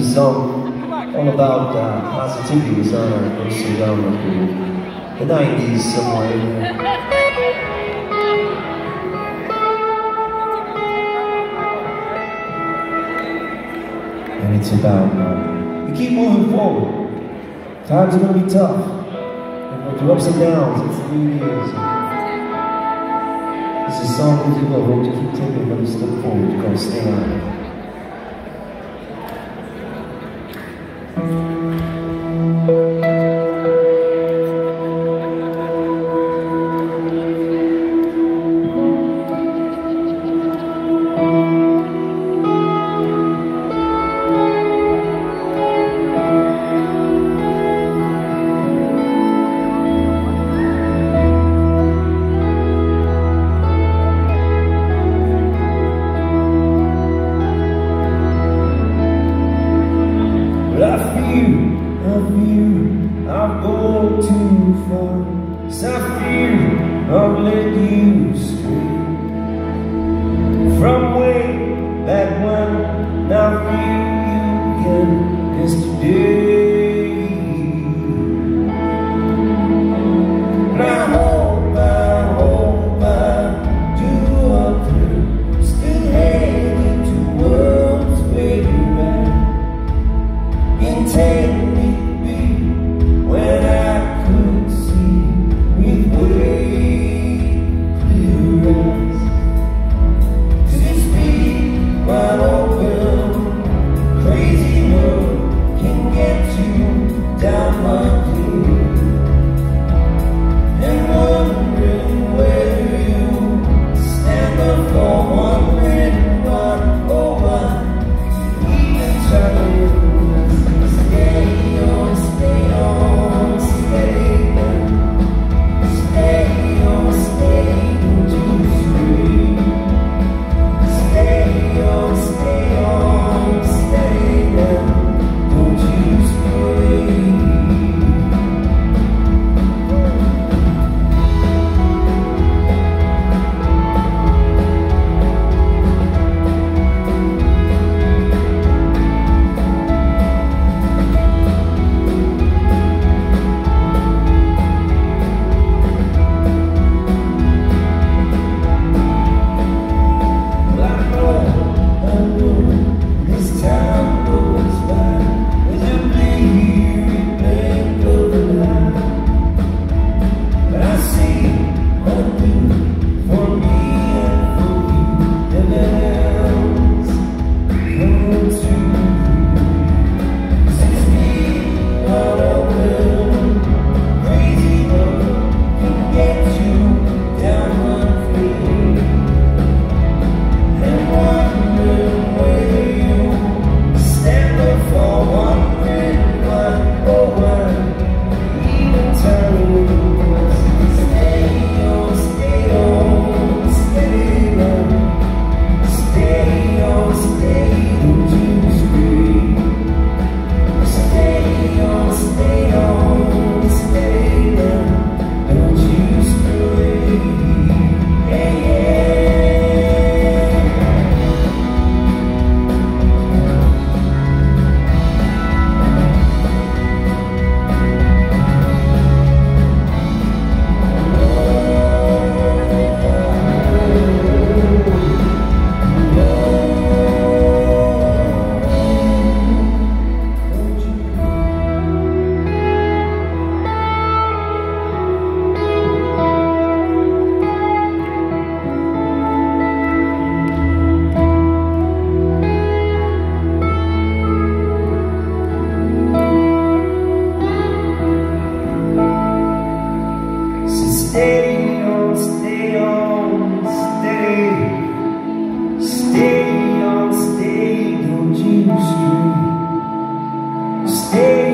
song all about positivity. It's on our Instagram the 90s somewhere in there. And it's about you keep moving forward. Times are gonna be tough. And go through ups and downs. It's the way it is. It's a song that you go, hope you keep taking, but you step forward. You're gonna stay on it. I've gone too far, 'cause I fear I've led you astray from way back when. Now feel you again yesterday. And I hope I do up through, still heading to worlds where you're at. Intending when I could see with way clear eyes, 'cause you speak wide open, crazy world can get you down my dear, and wondering where you stand up for one minute, one oh one, even trying.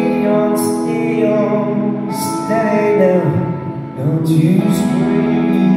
Stay now, don't you scream.